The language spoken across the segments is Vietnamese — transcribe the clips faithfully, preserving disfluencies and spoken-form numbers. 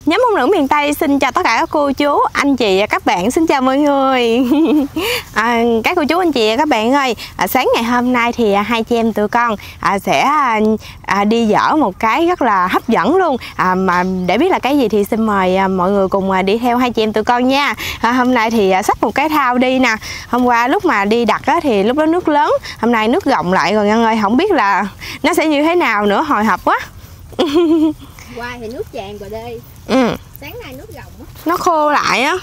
Nhóm Ngôn Ngữ Miền Tây xin chào tất cả các cô chú, anh chị và các bạn, xin chào mọi người. à, Các cô chú, anh chị và các bạn ơi, à, sáng ngày hôm nay thì à, hai chị em tụi con à, sẽ à, đi dở một cái rất là hấp dẫn luôn. à, Mà để biết là cái gì thì xin mời à, mọi người cùng à, đi theo hai chị em tụi con nha. à, Hôm nay thì à, xách một cái thao đi nè. Hôm qua lúc mà đi đặt á, thì lúc đó nước lớn, hôm nay nước rộng lại rồi Ngân ơi, không biết là nó sẽ như thế nào nữa, hồi hộp quá. Qua thì nước tràn rồi đây. Ừ. Sáng nay nước rộng á. Nó khô lại á.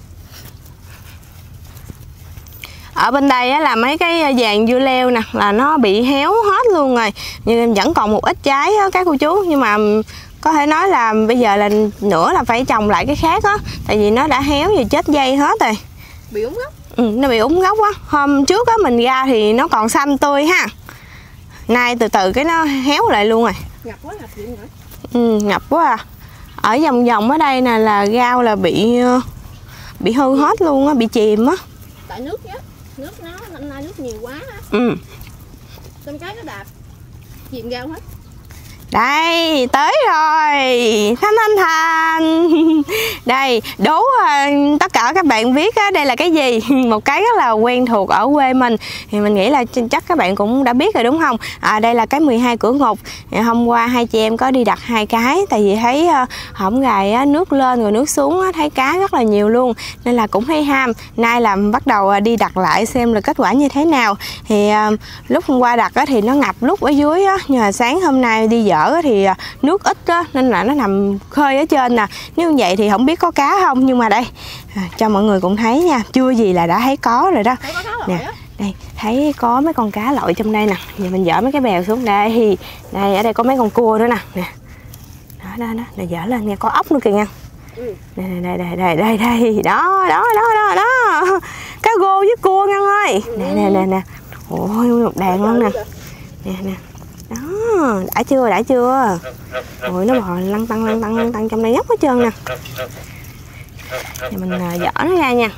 Ở bên đây á, là mấy cái vàng dưa leo nè, là nó bị héo hết luôn rồi. Nhưng vẫn còn một ít trái á, các cô chú. Nhưng mà có thể nói là bây giờ là nữa là phải trồng lại cái khác á. Tại vì nó đã héo và chết dây hết rồi. Bị úng gốc. Ừ, nó bị úng gốc á. Hôm trước á mình ra thì nó còn xanh tươi ha. Nay từ từ cái nó héo lại luôn rồi. Ngập quá, ngập gì nữa. Ừ, ngập quá à. Ở vòng vòng ở đây nè là rau là bị bị hư hết luôn á, bị chìm á. Tại nước á, nước nó năm nay nước nhiều quá á. Ừ. Xong cái nó đạp chìm rau hết. Đây, tới rồi. Thanh thanh thanh. Đây, đố uh, tất cả các bạn biết á, đây là cái gì. Một cái rất là quen thuộc ở quê mình. Thì mình nghĩ là chắc các bạn cũng đã biết rồi đúng không? À, đây là cái mười hai cửa ngục. Thì hôm qua hai chị em có đi đặt hai cái. Tại vì thấy uh, hổng gài á, nước lên rồi nước xuống á, thấy cá rất là nhiều luôn. Nên là cũng hay ham. Nay là bắt đầu uh, đi đặt lại xem là kết quả như thế nào. Thì uh, lúc hôm qua đặt á, thì nó ngập lúc ở dưới á. Nhưng mà sáng hôm nay đi dở thì nước ít á, nên là nó nằm khơi ở trên nè. Nếu như vậy thì không biết có cá không, nhưng mà đây à, cho mọi người cũng thấy nha, chưa gì là đã thấy có rồi đó. Thấy có cá lội nè á. Đây thấy có mấy con cá lội trong đây nè. Giờ mình dỡ mấy cái bèo xuống đây. Đây ở đây có mấy con cua nữa nè. Nè đó đó đó, để dỡ lên nghe, có ốc nữa kìa nha. Ừ. Đây đây đây đây đây đây đó đó đó đó đó, cá rô với cua Ngân ơi. Ừ. Nè nè nè nè, ôi một đàn luôn nè. Nè nè đó, đã chưa đã chưa. Ôi nó bò lăn tăng lăn tăng lăn tăng trong đây nhóc hết trơn nè. Giờ mình dỡ nó ra nha,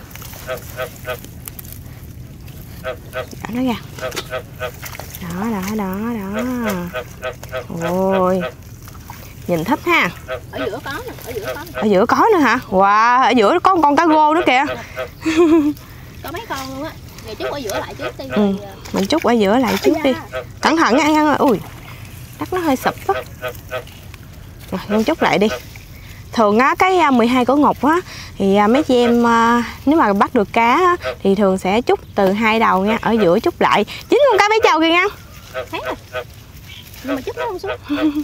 dỡ nó ra. Đó đó đó đó. Ôi nhìn thích ha. Ở giữa có nè, ở giữa có nè. Ở giữa có nữa hả? Wow, ở giữa có một con cá rô nữa kìa. Có mấy con luôn á. Ngày chút ở giữa lại trước đi. Ừ, mình trút ở giữa lại trước đi. Cẩn thận nha Ngân ơi. Ui, đất nó hơi sụp á. Rồi, Ngân trút lại đi. Thường á, cái mười hai cửa ngục á, thì mấy chị em nếu mà bắt được cá á, thì thường sẽ trút từ hai đầu nha, ở giữa trút lại. Chín con cá bé trâu kìa Ngân. Thấy rồi. Nhưng mà chút nó không xuống.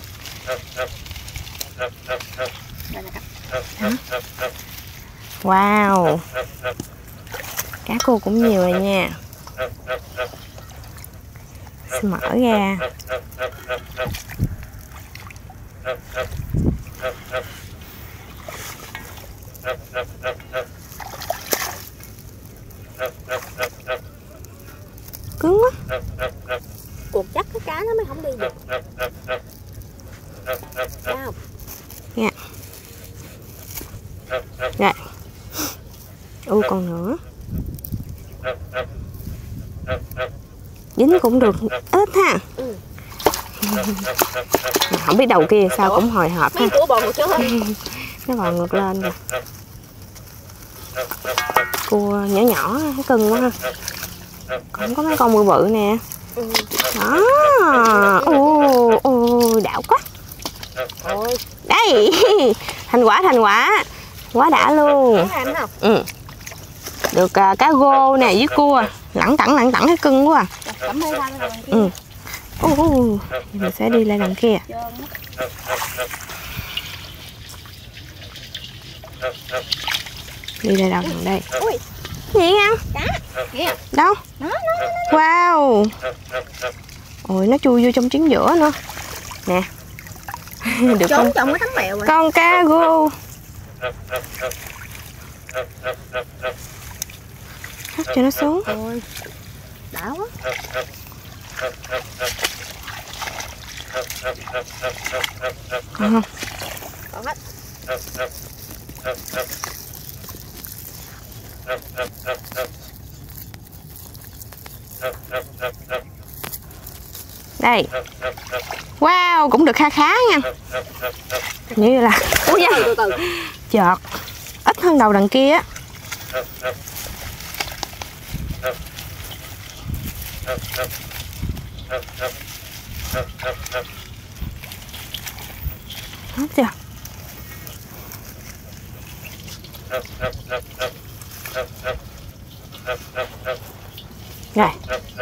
Đây là cặp. Wow, cá cô cũng nhiều rồi nha. Xin mở ra. Cứng quá. Cuộc chắc cái cá nó mới không đi được. Sao? Nha. Rồi. U còn nữa. Dính cũng được ít ha. Ừ. Không biết đầu kia sao cũng hồi hộp ha. Mấy của bò một chút thôi. Nó bò ngược lên kìa. Cua nhỏ nhỏ cưng quá ha. Còn có mấy con bự bự nè. Ừ. Đó. Ô ô đảo quá. Ôi. Đây. Thành quả thành quả. Quá đã luôn. Ừ. Được uh, cá rô nè với cua. Lẳng tẳng lẳng tẳng cái cưng quá. Cảm ơn anh rồi. Ừ. Ô ô. Mình sẽ đi lên đằng kia. Đi lên đằng đây. Ui. Gì nha? Cá. Kìa. Đâu? Nó, nó, nó. Wow. Ôi nó chui vô trong trứng giữa nữa. Nè. Được trốn con trong cái tấm bèo rồi. Con cá rô. Hắt cho nó xuống. Ôi. Đã quá. Còn không? Còn hết. Đây. Wow, cũng được kha khá nha. Như là ui da, từ từ. chợt ít hơn đầu đằng kia á. Hết chưa? Rồi.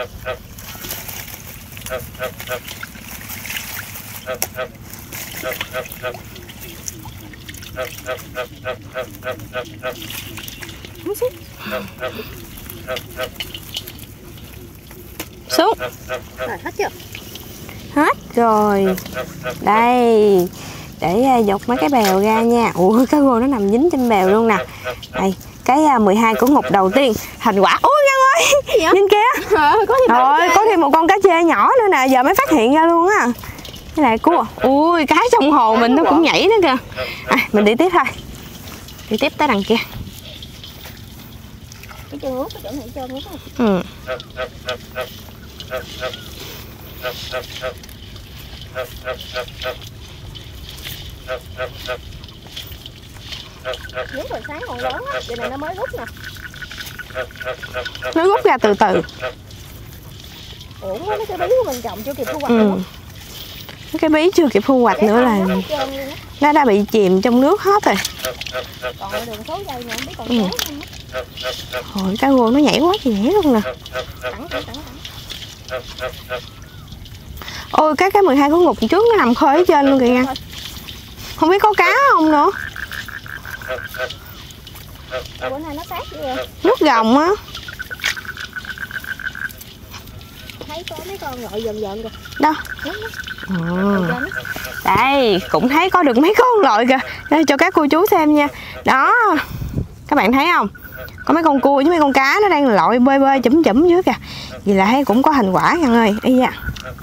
Xuống. Rồi hết chưa? Hết rồi. Đây. Để dọc mấy cái bèo ra nha. Ủa cái rô nó nằm dính trên bèo luôn nè. Đây, cái mười hai của ngục đầu tiên thành quả. Ui Ngân ơi, nhìn kìa. À, có thêm Rồi, có thêm một con cá chê nhỏ nữa nè, giờ mới phát hiện ra luôn á. Cái này cua. Ui, cái trong hồ mình nó cũng nhảy nữa kìa. À, mình đi tiếp thôi. Đi tiếp tới đằng kia. cái chân ướt, cái chỗ này trơn ướt. Ừ. Nước hồi sáng còn lớn á, giờ này nó mới rút nè. Nó rút ra từ từ. Ủa mấy cái bí của mình trồng chưa kịp thu hoạch Ừ. nữa. Cái bí chưa kịp thu hoạch nữa là nó đã bị chìm trong nước hết rồi. Còn ở đường số dây nữa, không biết còn Ừ. số không á. Hồi cá rô nó nhảy quá thì nhảy luôn nè. Tẳng, tẳng, tẳng, tẳng. Ôi cái cái mười hai của ngục trước nó nằm khơi ở trên luôn kìa nha. Không biết có cá không nữa. Rồi bữa nay nó sát dữ vậy. Nước gồng á. Thấy có mấy con gọi dần dần kìa. Đâu? Ờ. À. Đây, cũng thấy có được mấy con lội kìa. Đây, cho các cô chú xem nha. Đó. Các bạn thấy không? Có mấy con cua với mấy con cá nó đang lội bơi bơi chủm chủm dưới kìa. Vậy là thấy cũng có thành quả nha ơi. Ây da.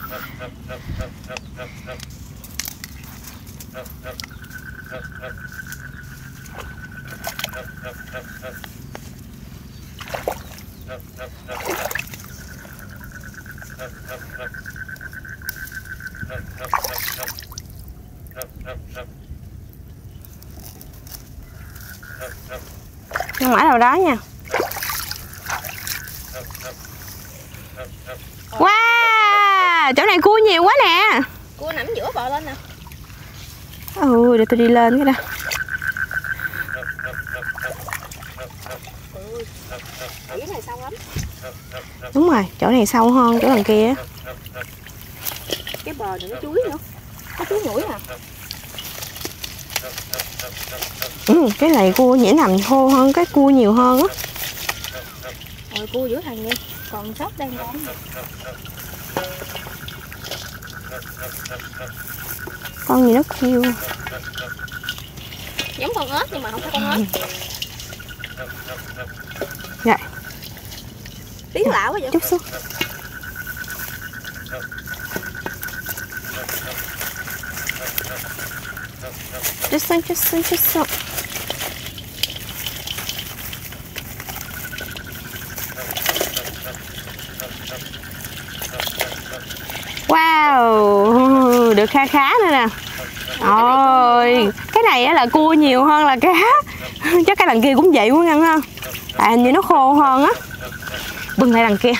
Không mãi đâu đó nha. Wow, chỗ này cua nhiều quá nè. Cua nằm giữa bò lên nè. Ừ, để tôi đi lên cái đó. Ở dưới này sâu lắm. Đúng rồi, chỗ này sâu hơn chỗ đằng kia. Cái bờ này nó chuối nữa. Nó chuối mũi nè. Ừ, cái này cua nhảy nằm khô hơn, cái cua nhiều hơn á. Rồi cua giữa thằng đi. Còn sót đang con. Con gì nó kêu. Giống con ếch nhưng mà không phải con ếch. Dạ. Tiếng lạ quá vậy. Chút xuống. Chút xuống, chút xuống, chút xuống. Wow, được kha khá nữa nè. Ôi, cái này á là cua nhiều hơn là cá. Chắc cái đằng kia cũng vậy quá Ngân ha. Tại hình như nó khô hơn á. Bưng lại đằng kia.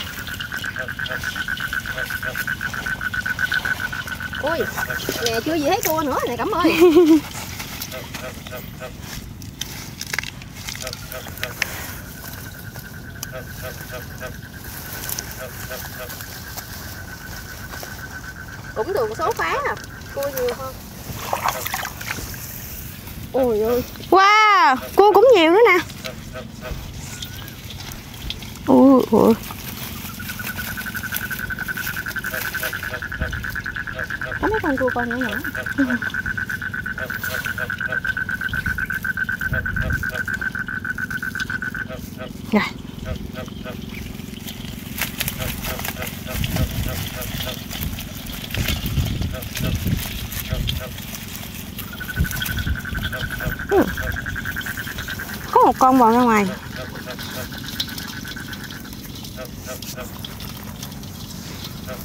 Ui, nè chưa gì thấy cua nữa nè Cẩm ơi. Cũng được một số phá à, cua nhiều hơn. Ôi ơi. Wow, cua cũng nhiều nữa nè. Ui, ui. Có mấy con cua con nhỏ nhỏ. Rồi. Ừ. Có một con bò ra ngoài.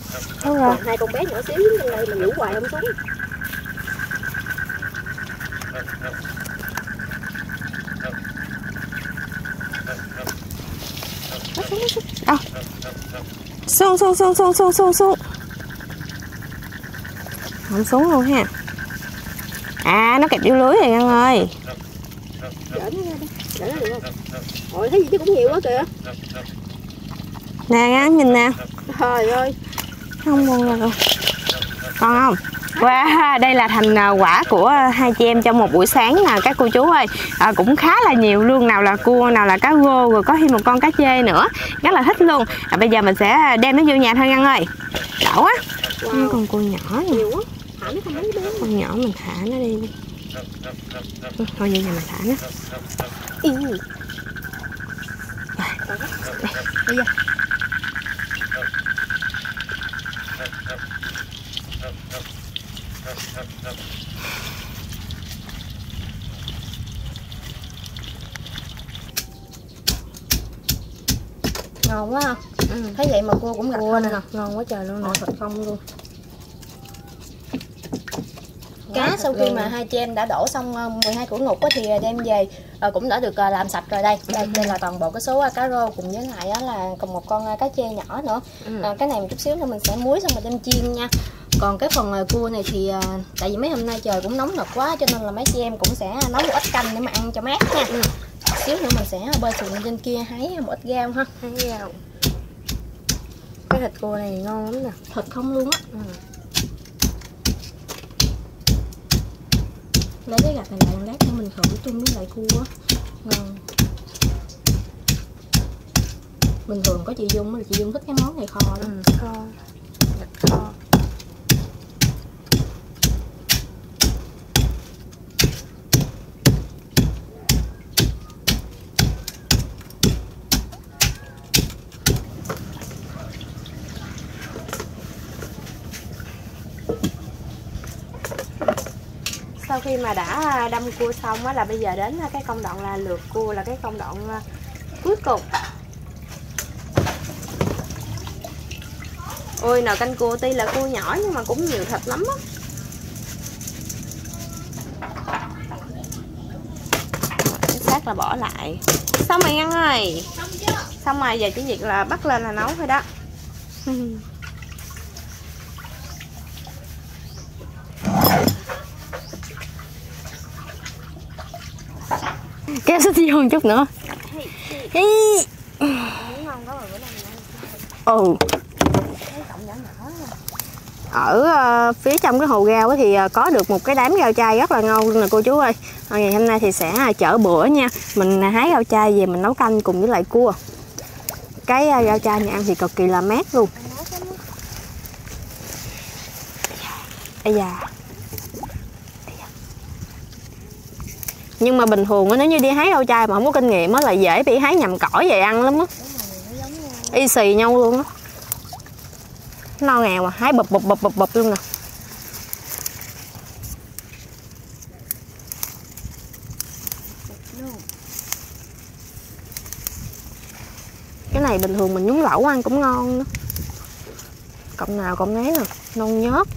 Đúng rồi. Còn hai con bé nhỏ xíu dính trên đây mình nhủ hoài không xuống. À. Xuống xuống xuống xuống xuống xuống xuống. Không xuống luôn ha. À nó kẹp vô lưới rồi Ngân ơi. Chở nó ra đi. Chở nó được không? Ôi thấy gì chứ cũng nhiều quá kìa. Nè Ngân nhìn nè. Trời ơi. Không buông rồi. Còn không? Wow, đây là thành quả của hai chị em trong một buổi sáng nè các cô chú ơi. À, cũng khá là nhiều luôn, nào là cua, nào là cá rô, rồi có thêm một con cá chê nữa. Rất là thích luôn. À, bây giờ mình sẽ đem nó vô nhà thôi Ngân ơi. Đỡ quá. Wow. Con cua nhỏ này. Nhiều quá. Thả nó không mấy bé. Con nhỏ mình thả nó đi. Thôi vô nhà mình thả nó. Ừ. Bây giờ. Ngon quá ha. Ừ. Thấy vậy mà cua cũng gạch cua nè, ngon quá trời luôn nè, thịt không luôn. Cá sau khi mà hai chị em đã đổ xong mười hai củ ngục thì đem về cũng đã được làm sạch rồi đây. Đây, đây là toàn bộ cái số cá rô cùng với lại là còn một con cá chê nhỏ nữa. Ừ. À, cái này một chút xíu nữa mình sẽ muối xong rồi đem chiên nha. Còn cái phần cua này thì tại vì mấy hôm nay trời cũng nóng nực quá cho nên là mấy chị em cũng sẽ nấu một ít canh để mà ăn cho mát nha. Ừ. Xíu nữa mình sẽ bơi xuồng trên kia hái một ít rau ha. Hái rau. Cái thịt cua này ngon lắm nè, thịt không luôn á. Ừ. Lấy cái gạch này lại lát nữa mình khử chung với lại cua á. Ngon. Bình thường có chị Dung là chị Dung thích cái món này kho đó. Ừ, kho. Gạch kho. Sau khi mà đã đâm cua xong á là bây giờ đến cái công đoạn là lượt cua, là cái công đoạn cuối cùng. Ôi nồi canh cua tuy là cua nhỏ nhưng mà cũng nhiều thịt lắm á. Cái xác là bỏ lại. Xong rồi Ngân ơi. Xong chưa? Xong rồi, giờ chỉ việc là bắt lên là nấu thôi đó. Kéo xích vô một chút nữa. Hi. Ừ. Ở uh, phía trong cái hồ rau thì uh, có được một cái đám rau chai rất là ngon luôn nè cô chú ơi. À, ngày hôm nay thì sẽ uh, chở bữa nha. Mình uh, hái rau chai về mình nấu canh cùng với lại cua. Cái uh, rau chai này ăn thì cực kỳ là mát luôn. Ây da. Nhưng mà bình thường nếu như đi hái rau chai mà không có kinh nghiệm á là dễ bị hái nhầm cỏ về ăn lắm á. Y xì nhau luôn á. No nghèo mà hái bụp bụp bụp bụp bụp luôn nè. Cái này bình thường mình nhúng lẩu ăn cũng ngon nữa. Cộng nào cộng nấy nè, non nhớt.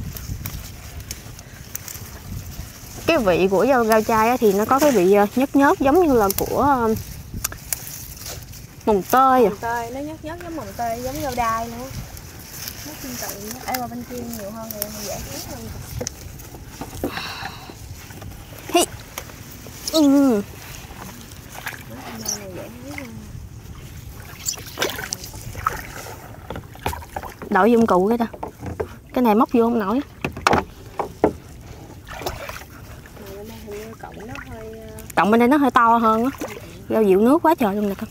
Cái vị của rau, rau chai thì nó có cái vị nhớt nhớt giống như là của mồng tơi. Mồng tơi, nó nhớt nhớt giống mồng tơi, giống rau đay nữa. Nó tương tự, ở ngoài bên kia nhiều hơn thì mình dễ hái hơn. Hi. Ừ. Đổi dụng cụ cái ta. Cái này móc vô không nổi. Cộng bên đây nó hơi to hơn á. Rau dịu nước quá trời luôn nè con.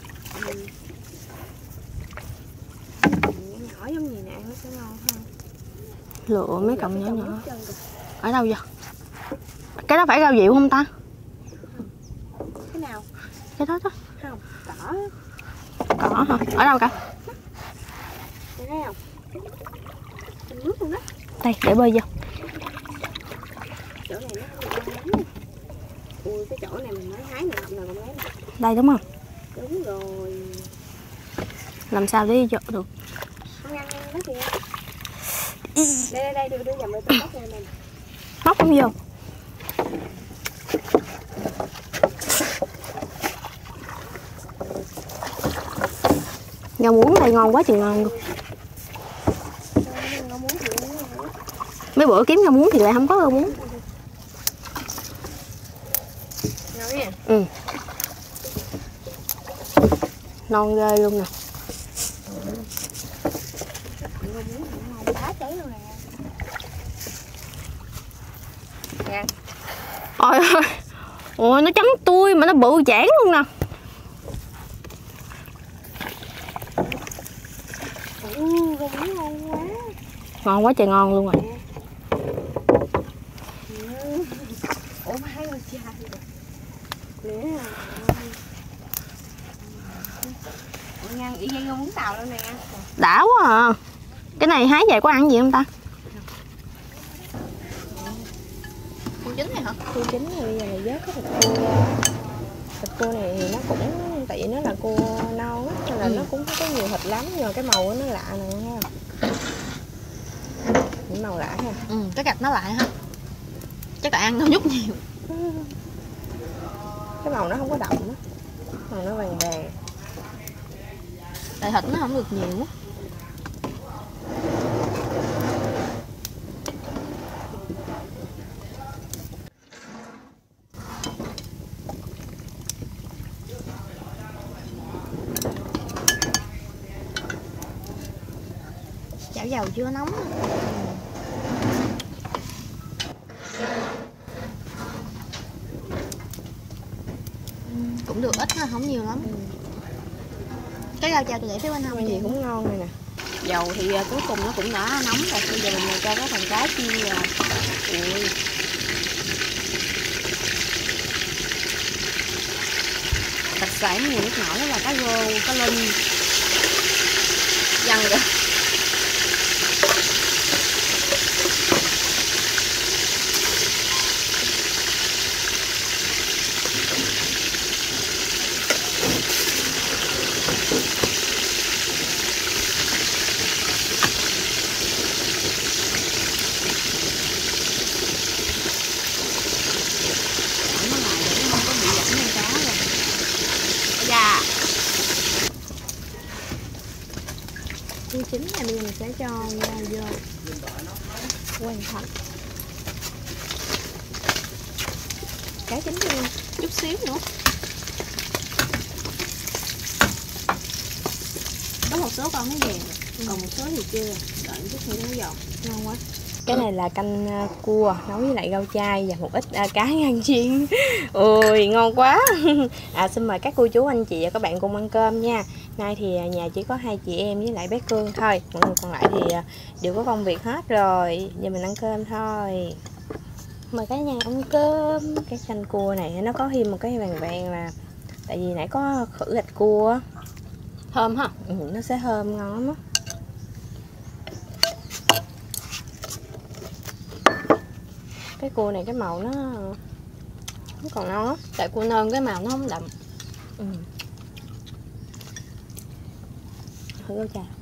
Nhỏ giống gì nè, nó sẽ ngon hơn. Lựa mấy cọng nhỏ nhỏ. Ở đâu vậy? Cái đó phải rau dịu không ta? Cái nào? Cái đó đó. Không, cỏ. Cỏ hả? Ở đâu cả? Thấy không? Trong nước luôn đó. Đây, để bơi vô. Chỗ này nó không ngon lắm. Ui, cái chỗ này mình mới hái nè, nào con lấy nè. Đây đúng không? Đúng rồi. Làm sao để vô được? Không ăn đó kìa. Đây đây đây, đưa đưa dầm tôi móc lên này. Móc không vô. Rau muống đây ngon quá chừng ngon luôn. Mấy bữa kiếm rau muống thì lại không có rau muống. Ừ. Non ghê luôn nè. Ôi ơi. Ôi nó trắng tui mà nó bự chản luôn nè. Ngon quá trời ngon luôn rồi. Ủa má ơi chai nè. Ngang y gan Vũng Tàu luôn nè. Đã quá à. Cái này hái về có ăn gì không ta? Cua chín này hả? Cua chín này bây giờ này vớt cái thịt cua. Thịt cua này thì nó cũng tại vì nó là cua non á, nên là ừ. nó cũng không có nhiều thịt lắm, nhưng mà cái màu của nó lạ nè ha. Những màu lạ ha. Ừ, cái gạch nó lại ha. Chắc là ăn nó nhúc nhiều. Cái màu nó không có đậm á. Màu nó vàng vàng. Tại thịt nó không được nhiều á. Chảo dầu chưa nóng. Cũng được ít ha, không nhiều lắm. Cái rau chao tôi để phía bên hông cái gì cũng ngon này nè. Dầu thì uh, cuối cùng nó cũng đã nóng rồi. Bây giờ mình cho cái phần cá chiên vào. Ui. Đặc sản mùa nước nổi là cá rô, cá linh, dằn rồi. Cua chín này bây giờ mình sẽ cho ra vô hoàn thành. Cá chín luôn, Chút xíu nữa. Có một số con nó vàng, ừ. còn một số thì chưa. Đợi chút nữa nó giòn, ngon quá. Cái này là canh cua nấu với lại rau chai và một ít à, cá ngan chiên. Ôi ngon quá. À, xin mời các cô chú anh chị và các bạn cùng ăn cơm nha. Nay thì nhà chỉ có hai chị em với lại bé Cương thôi. Mọi người còn lại thì đều có công việc hết rồi. Giờ mình ăn cơm thôi. Mời cả nhà ăn cơm. Cái canh cua này nó có thêm một cái vàng vàng là tại vì nãy có khử gạch cua. Thơm ha. Ừ, nó sẽ thơm ngon lắm á. Cái cua này cái màu nó nó còn non á. Tại cua nơn cái màu nó không đậm. Ừ. Thử rau chà.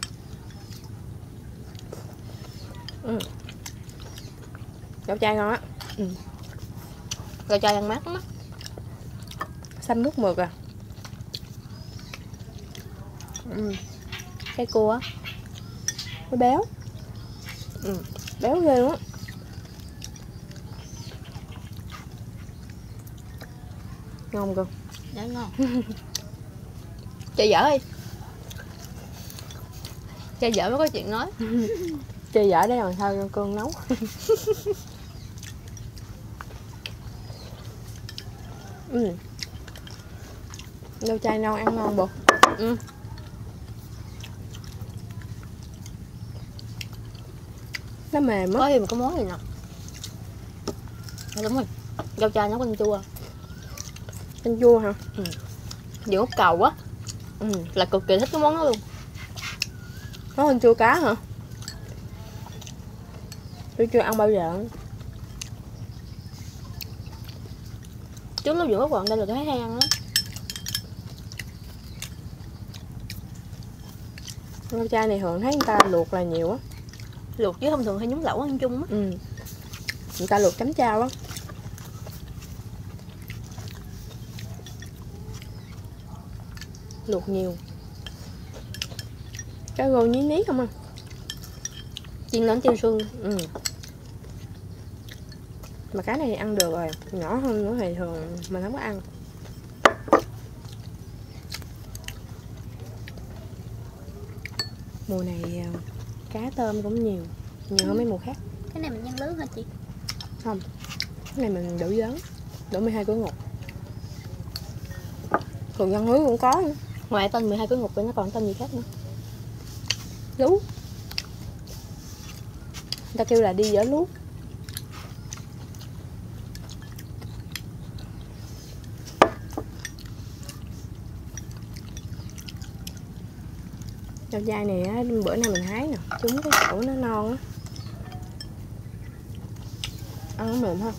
Ừ. Rau chai ngon á. Ừ. Rau chai ăn mát lắm á. Xanh mướt mượt à. Ừ. Cái cua á nó béo. Ừ. Béo ghê luôn á. Ngon không? Dạ ngon. Chơi dở đi. Chơi dở mới có chuyện nói. Chơi dở để làm sao cho Cương nấu. Ừ. Rau chai non ăn ngon bột. Ừ. Nó mềm á. Có thêm một cái món gì nè. À, đúng rồi. Rau chai nấu canh chua. Canh chua hả? Ừ. Vừa út cầu á. Ừ. Là cực kỳ thích cái món đó luôn. Nó canh chua cá hả? Tôi chưa ăn bao giờ. Trước lúc vừa còn đây là tôi thấy hay ăn lắm. Rau chai này thường thấy người ta luộc là nhiều á. Luộc chứ thông thường hay nhúng lẩu ăn chung á. Ừ. Người ta luộc chấm chao á. Luộc nhiều. Cá rô nhí ní không à? Chiên lên tiêu xương. Ừ. Mà cái này thì ăn được rồi, nhỏ hơn nữa thì thường mình không có ăn. Mùa này cá tôm cũng nhiều, nhiều hơn mấy mùa khác. Cái này mình nhân lưới hả chị? Không, cái này mình đổ giớn, đổ mười hai cửa ngục. Thường nhân lưới cũng có nữa. Ngoài tên mười hai cửa ngục thì nó còn tên gì khác nữa? Lú. Người ta kêu là đi dở lú. Rau dai này á, bữa nay mình hái nè, trúng cái chỗ nó non á. Ăn nó mềm không?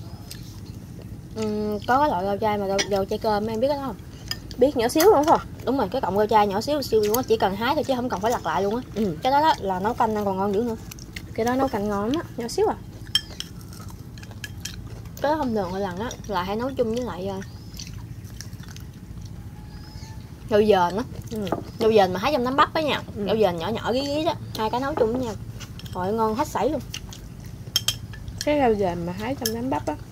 Ừ, có cái loại rau chai mà rau, rau chai cơm em biết cái đó không? Biết, nhỏ xíu đúng không? Đúng rồi, cái cọng rau chai nhỏ xíu xíu luôn á, chỉ cần hái thôi chứ không cần phải lặt lại luôn á. Ừ. Cái đó, đó là nấu canh ăn còn ngon dữ nữa. Cái đó nấu canh ngon lắm á, nhỏ xíu à. Cái đó không thường mỗi lần á là hay nấu chung với lại uh, rau dền á. Ừ. Rau dền mà hái trong nấm bắp á nha. Ừ. Rau dền nhỏ nhỏ gí gí đó, hai cái nấu chung với nhau. Rồi ngon hết sảy luôn. Cái rau dền mà hái trong nấm bắp á,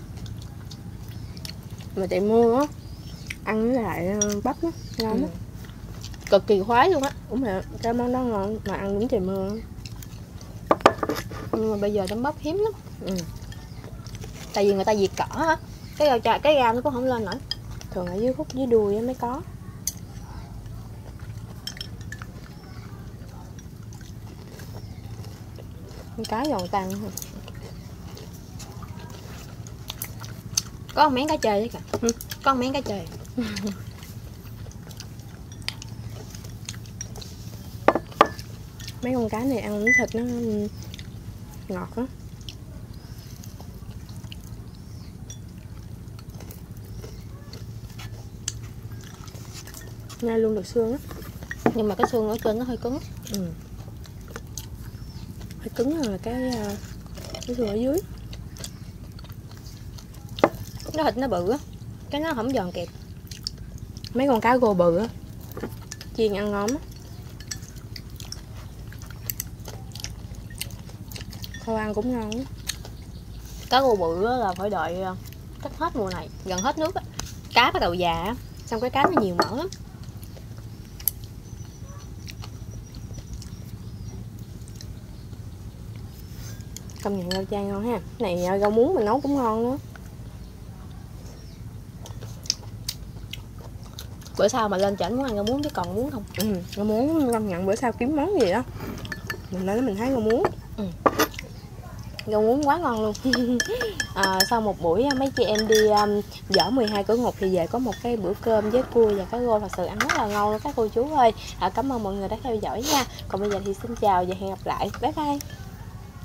mà chạy mua á, ăn với lại bắp á, ngon Ừ. á. Cực kỳ khoái luôn á. Đúng rồi, cái món đó ngon mà ăn đúng trời mưa. Nhưng mà bây giờ nấm bắp hiếm lắm. Ừ. Tại vì người ta diệt cỏ á, cái rau chai cái rau nó cũng không lên nổi. Thường ở dưới khúc dưới đuôi á mới có. Cá giòn tan hả? Có một miếng cá chê đấy kìa. Ừ. Có một miếng cá chê. Mấy con cá này ăn miếng thịt nó ngọt á. Nhai luôn được xương á. Nhưng mà cái xương ở trên nó hơi cứng. Ừ. Hơi cứng hơn là cái cái xương ở dưới. Cái thịt nó bự á, cái nó không giòn kẹp. Mấy con cá gô bự á, chiên ăn ngon á. Kho ăn cũng ngon á. Cá rô bự á là phải đợi chắc hết mùa này, gần hết nước á. Cá bắt đầu già á, xong cái cá nó nhiều mỡ lắm. Công nhận rau chay ngon ha. Cái này rau muống mình nấu cũng ngon nữa. Bữa sau mà lên chảnh muốn ăn rau muống chứ còn muống không. Ừ, rau muống công nhận bữa sau kiếm món gì đó mình lên mình thấy rau muống. Ừ. Rau muống quá ngon luôn. À, sau một buổi mấy chị em đi um, dỡ mười hai cửa ngục thì về có một cái bữa cơm với cua và cá rô thật sự ăn rất là ngon luôn các cô chú ơi. À, cảm ơn mọi người đã theo dõi nha. Còn bây giờ thì xin chào và hẹn gặp lại. Bye bye.